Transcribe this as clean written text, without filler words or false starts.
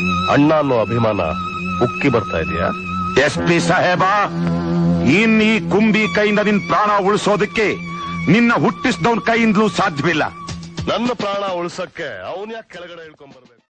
ಅಣ್ಣ ಅನ್ನೋ ಅಭಿಮಾನ ಉಕ್ಕಿ ಬರ್ತಾ ಇದೆಯಾ? SP ಸಾಹೇಬ, ಇನ್ ಈ ಕುಂಬಿ ಕೈಯಿಂದ ನಿನ್ ಪ್ರಾಣ ಉಳಿಸೋದಕ್ಕೆ ನಿನ್ನ ಹುಟ್ಟಿಸಿದವನ್ ಕೈಯಿಂದಲೂ ಸಾಧ್ಯವಿಲ್ಲ. ನನ್ನ ಪ್ರಾಣ ಉಳಿಸಕ್ಕೆ ಅವನ್ ಯಾಕೆ ಕೆಳಗಡೆ ಇಳ್ಕೊಂಡ್ ಬರ್ಬೇಕು?